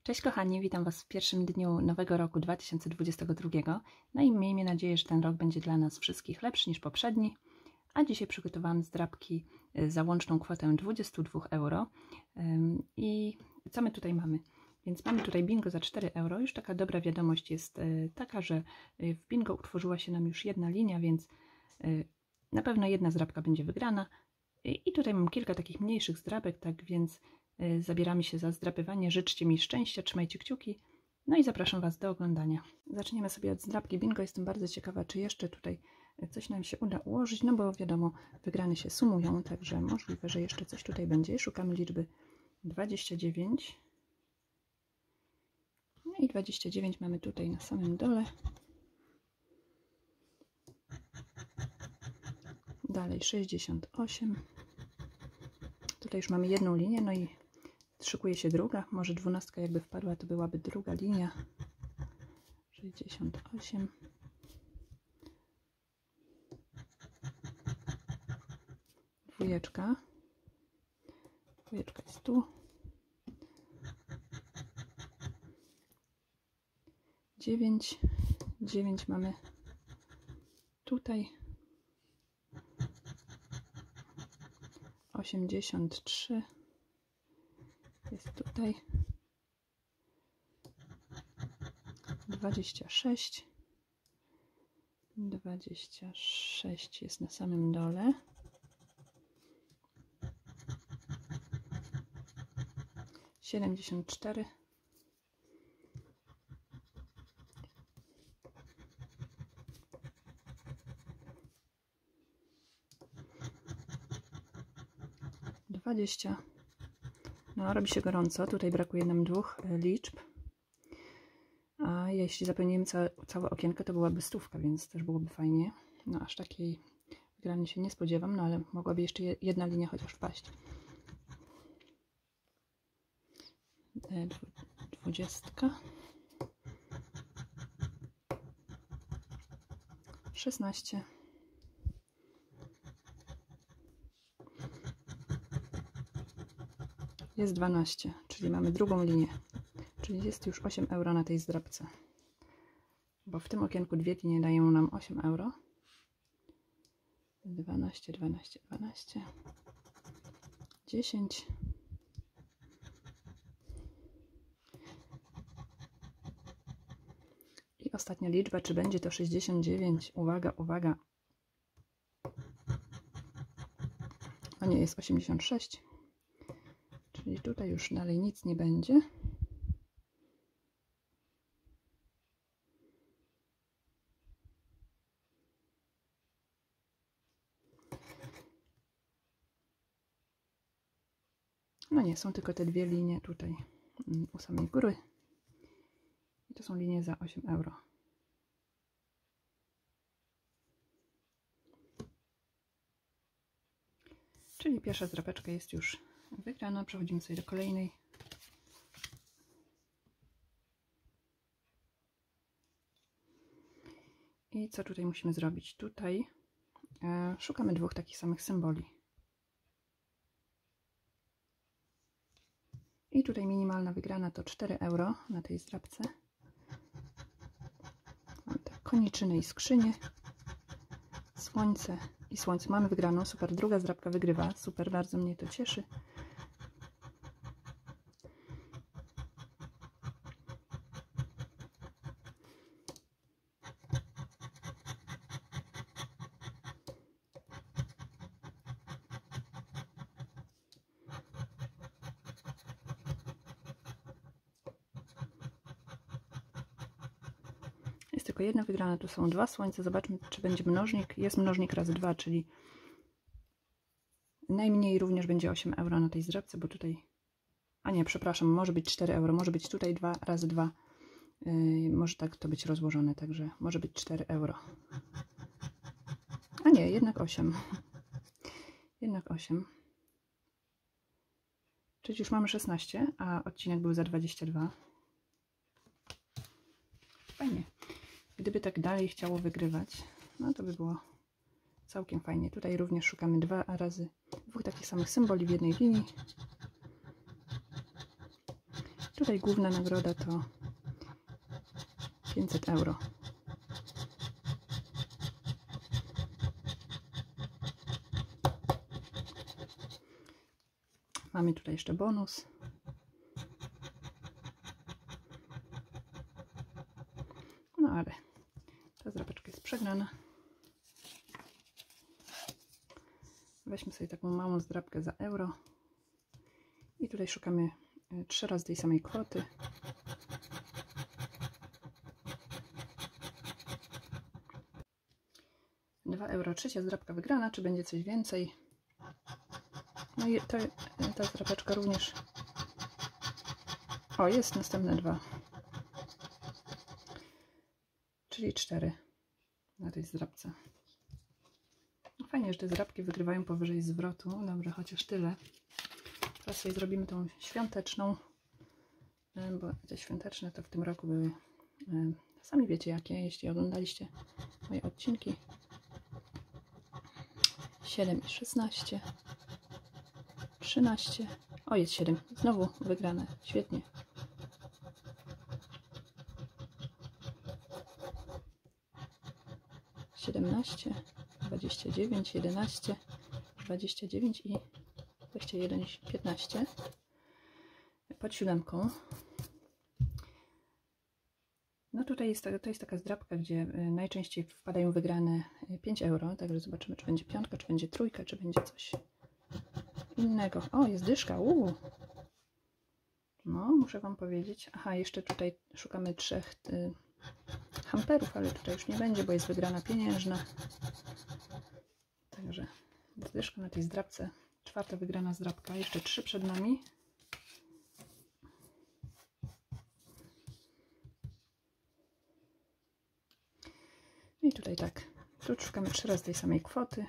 Cześć kochani, witam Was w pierwszym dniu nowego roku 2022. No i miejmy nadzieję, że ten rok będzie dla nas wszystkich lepszy niż poprzedni. A dzisiaj przygotowałam zdrabki za łączną kwotę 22 euro. I co my tutaj mamy? Więc mamy tutaj bingo za 4 euro. Już taka dobra wiadomość jest taka, że w bingo utworzyła się nam już jedna linia, więc na pewno jedna zdrabka będzie wygrana. I tutaj mam kilka takich mniejszych zdrabek, tak więc zabieramy się za zdrapywanie. Życzcie mi szczęścia, trzymajcie kciuki. No i zapraszam Was do oglądania. Zaczniemy sobie od zdrabki bingo. Jestem bardzo ciekawa, czy jeszcze tutaj coś nam się uda ułożyć, no bo wiadomo, wygrane się sumują, także możliwe, że jeszcze coś tutaj będzie. Szukamy liczby 29. No i 29 mamy tutaj na samym dole. Dalej 68. Tutaj już mamy jedną linię, no i szykuje się druga. Może 12 jakby wpadła, to byłaby druga linia. 68. Dwójeczka. Dwójeczka jest tu. 9. 9 mamy tutaj. 83 jest tutaj. 26. 26 jest na samym dole. 74. 20. No, robi się gorąco. Tutaj brakuje nam dwóch liczb. A jeśli zapełnimy całe okienko, to byłaby 100, więc też byłoby fajnie. No, aż takiej wygrany się nie spodziewam, no ale mogłaby jeszcze jedna linia chociaż wpaść. 20. 16. Jest 12, czyli mamy drugą linię. Czyli jest już 8 euro na tej zdrabce. Bo w tym okienku dwie linie dają nam 8 euro. 12, 12, 12. 10. I ostatnia liczba, czy będzie to 69? Uwaga, uwaga. O nie, jest 86. Czyli tutaj już dalej nic nie będzie. No nie, są tylko te dwie linie tutaj u samej góry. I to są linie za 8 euro. Czyli pierwsza zdrabeczka jest już wygrana. Przechodzimy sobie do kolejnej. I co tutaj musimy zrobić? Tutaj szukamy dwóch takich samych symboli. I tutaj minimalna wygrana to 4 euro na tej zdrabce. Mamy tak koniczyny i skrzynie. Słońce i słońce. Mamy wygraną. Super. Druga zdrabka wygrywa. Super. Bardzo mnie to cieszy. Jest tylko jedna wygrana, tu są dwa słońce. Zobaczmy, czy będzie mnożnik. Jest mnożnik razy 2, czyli najmniej również będzie 8 euro na tej zdrabce, bo tutaj... A nie, przepraszam, może być 4 euro, może być tutaj 2 razy 2. Może tak to być rozłożone, także może być 4 euro. A nie, jednak 8. Jednak 8. Czyli już mamy 16, a odcinek był za 22. Fajnie. Gdyby tak dalej chciało wygrywać, no to by było całkiem fajnie. Tutaj również szukamy dwóch takich samych symboli w jednej linii. Tutaj główna nagroda to 500 euro. Mamy tutaj jeszcze bonus. No ale ta zdrapeczka jest przegrana. Weźmy sobie taką małą zdrapkę za euro. I tutaj szukamy 3 razy tej samej kwoty. €2. Trzecia zdrapka wygrana. Czy będzie coś więcej? No i ta zdrapeczka również. O, jest następne 2. Czyli 4 na tej zdrapce. No fajnie, że te zdrapki wygrywają powyżej zwrotu. Dobrze, chociaż tyle. Teraz sobie zrobimy tą świąteczną, bo te świąteczne to w tym roku były, sami wiecie jakie, jeśli oglądaliście moje odcinki. 7 i 16, 13, o jest 7, znowu wygrane, świetnie. (17, 29, 11, 29 i 21, 15 pod 7. No tutaj to jest taka zdrapka, gdzie najczęściej wpadają wygrane 5 euro, także zobaczymy, czy będzie piątka, czy będzie trójka, czy będzie coś innego. O, jest dyszka, no, muszę wam powiedzieć. Aha, jeszcze tutaj szukamy 3 hamperów, ale tutaj już nie będzie, bo jest wygrana pieniężna. Także dyszka na tej zdrapce. 4. wygrana zdrapka. Jeszcze 3 przed nami. I tutaj tak. Tu szukamy 3 razy tej samej kwoty.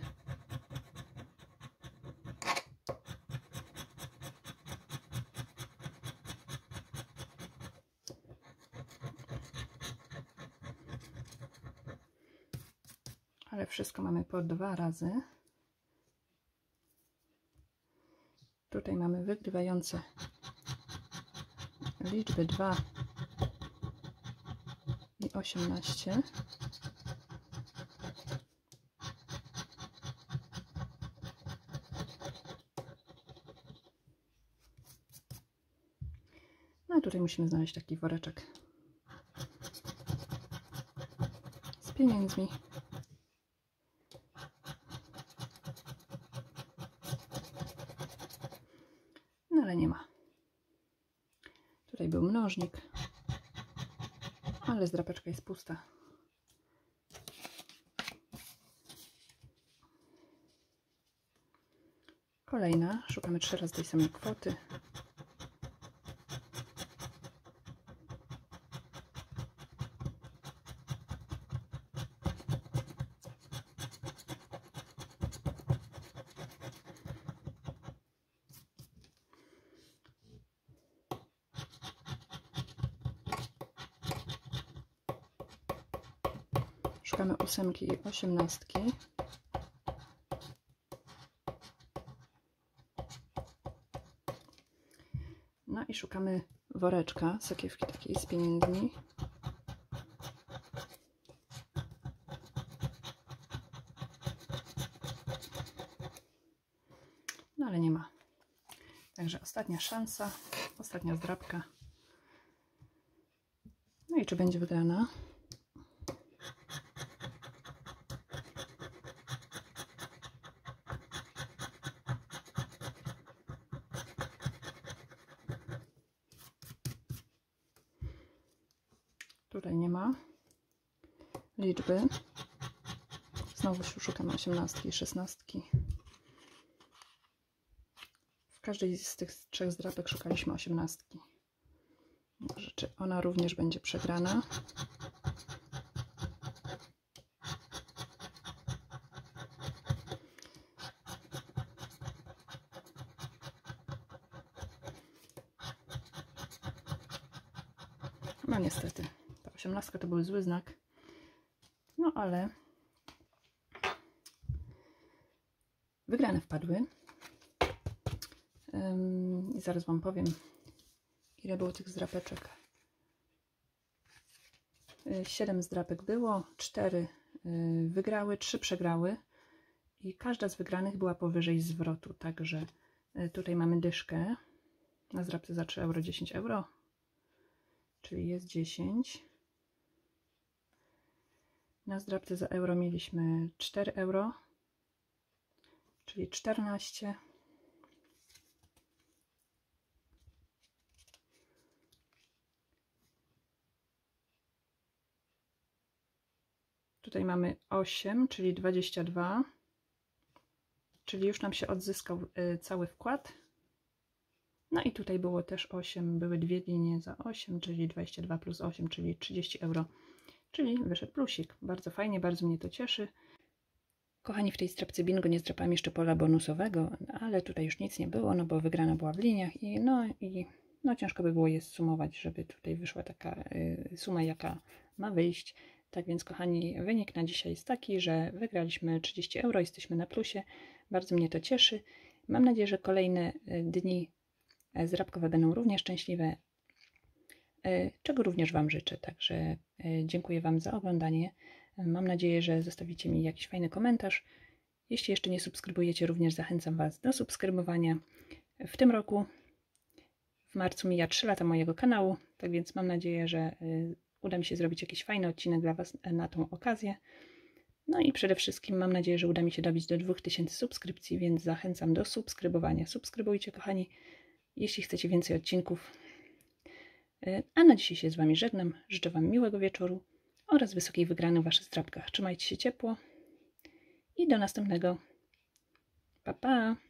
Ale wszystko mamy po 2 razy. Tutaj mamy wygrywające liczby 2 i 18. No a tutaj musimy znaleźć taki woreczek z pieniędzmi. No ale nie ma. Tutaj był mnożnik, ale zdrapeczka jest pusta. Kolejna. Szukamy 3 razy tej samej kwoty. Szukamy 8 i 18. No i szukamy woreczka, sakiewki takiej z pieniędzmi. No ale nie ma. Także ostatnia szansa, ostatnia zdrapka. No i czy będzie wygrana? Tutaj nie ma liczby. Znowu szukamy 18 i 16. W każdej z tych 3 zdrapek szukaliśmy 18. Może czy ona również będzie przegrana? No niestety. 18 to był zły znak, no ale wygrane wpadły. I zaraz wam powiem, Ile było tych zdrapeczek? 7 zdrapek było, 4 wygrały, 3 przegrały i każda z wygranych była powyżej zwrotu, także tutaj mamy dyszkę na zdrapce za 3 euro, 10 euro, czyli jest 10. Na zdrapce za euro mieliśmy 4 euro, czyli 14. Tutaj mamy 8, czyli 22, czyli już nam się odzyskał cały wkład. No i tutaj było też 8, były dwie linie za 8, czyli 22 plus 8, czyli 30 euro, czyli wyszedł plusik. Bardzo fajnie, bardzo mnie to cieszy. Kochani, w tej zdrapce bingo nie zdrapałam jeszcze pola bonusowego, ale tutaj już nic nie było, no bo wygrana była w liniach i ciężko by było je sumować, żeby tutaj wyszła taka suma, jaka ma wyjść. Tak więc, kochani, wynik na dzisiaj jest taki, że wygraliśmy 30 euro, jesteśmy na plusie. Bardzo mnie to cieszy. Mam nadzieję, że kolejne dni zdrapkowe będą równie szczęśliwe, czego również Wam życzę. Także dziękuję Wam za oglądanie. Mam nadzieję, że zostawicie mi jakiś fajny komentarz. Jeśli jeszcze nie subskrybujecie, również zachęcam Was do subskrybowania. W tym roku, w marcu, mija 3 lata mojego kanału, tak więc mam nadzieję, że uda mi się zrobić jakiś fajny odcinek dla Was na tą okazję. No i przede wszystkim mam nadzieję, że uda mi się dobić do 2000 subskrypcji, więc zachęcam do subskrybowania. Subskrybujcie, kochani, jeśli chcecie więcej odcinków. A na dzisiaj się z Wami żegnam. Życzę Wam miłego wieczoru oraz wysokiej wygranej w Waszych zdrapkach. Trzymajcie się ciepło i do następnego. Pa, pa!